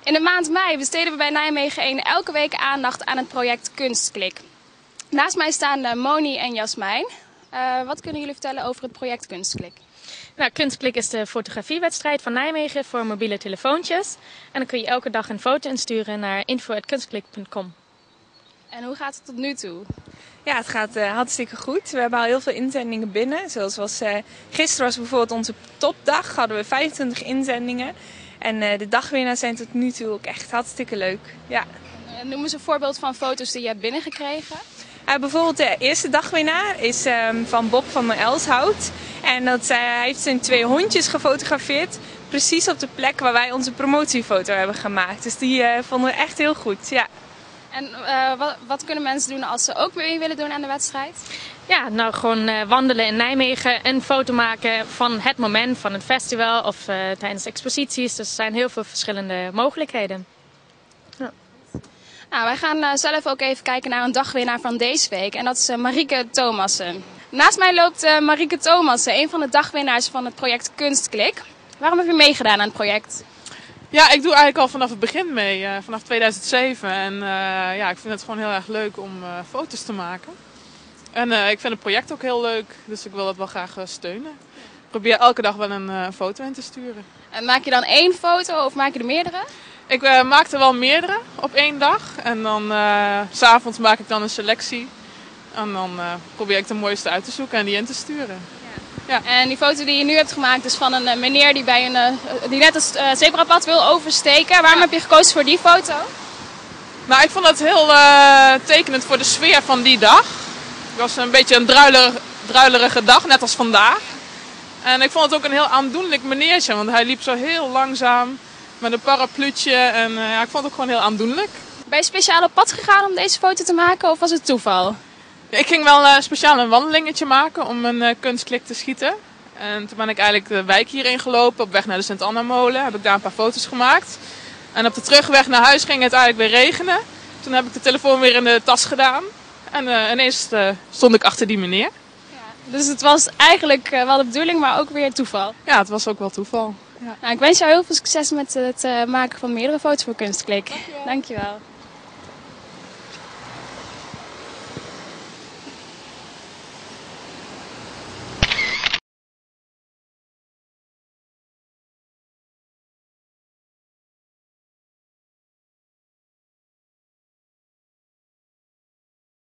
In de maand mei besteden we bij Nijmegen 1 elke week aandacht aan het project Kunstklik. Naast mij staan Moni en Jasmijn. Wat kunnen jullie vertellen over het project Kunstklik? Nou, Kunstklik is de fotografiewedstrijd van Nijmegen voor mobiele telefoontjes. En dan kun je elke dag een foto insturen naar info@kunstklik.com. En hoe gaat het tot nu toe? Ja, het gaat hartstikke goed. We hebben al heel veel inzendingen binnen. Gisteren was bijvoorbeeld onze topdag, hadden we 25 inzendingen. En de dagwinnaars zijn tot nu toe ook echt hartstikke leuk. Ja. Noem eens een voorbeeld van foto's die je hebt binnengekregen. Bijvoorbeeld de eerste dagwinnaar is van Bob van der Elshout. En hij heeft zijn 2 hondjes gefotografeerd. Precies op de plek waar wij onze promotiefoto hebben gemaakt. Dus die vonden we echt heel goed. Ja. En wat kunnen mensen doen als ze ook mee willen doen aan de wedstrijd? Ja, nou gewoon wandelen in Nijmegen, een foto maken van het moment, van het festival of tijdens exposities. Dus er zijn heel veel verschillende mogelijkheden. Ja. Nou, wij gaan zelf ook even kijken naar een dagwinnaar van deze week. En dat is Marieke Thomassen. Naast mij loopt Marieke Thomassen, een van de dagwinnaars van het project Kunstklik. Waarom heb je meegedaan aan het project? Ja, ik doe eigenlijk al vanaf het begin mee, vanaf 2007. En ja, ik vind het gewoon heel erg leuk om foto's te maken. En ik vind het project ook heel leuk, dus ik wil het wel graag steunen. Ik probeer elke dag wel een foto in te sturen. En maak je dan 1 foto of maak je er meerdere? Ik maak er wel meerdere op 1 dag. En dan 's avonds maak ik dan een selectie. En dan probeer ik de mooiste uit te zoeken en die in te sturen. Ja. En die foto die je nu hebt gemaakt is van een meneer die, die net het zebrapad wil oversteken. Waarom heb je gekozen voor die foto? Nou, ik vond het heel tekenend voor de sfeer van die dag. Het was een beetje een druilerige dag, net als vandaag. En ik vond het ook een heel aandoenlijk meneertje, want hij liep zo heel langzaam met een parapluutje. En ja, ik vond het ook gewoon heel aandoenlijk. Ben je speciaal op pad gegaan om deze foto te maken of was het toeval? Ik ging wel speciaal een wandelingetje maken om een kunstklik te schieten. En toen ben ik eigenlijk de wijk hierin gelopen, op weg naar de Sint-Anna-molen. Heb ik daar een paar foto's gemaakt. En op de terugweg naar huis ging het eigenlijk weer regenen. Toen heb ik de telefoon weer in de tas gedaan. En ineens stond ik achter die meneer. Ja, dus het was eigenlijk wel de bedoeling, maar ook weer toeval. Ja, het was ook wel toeval. Ja. Nou, ik wens jou heel veel succes met het maken van meerdere foto's voor Kunstklik. Dankjewel.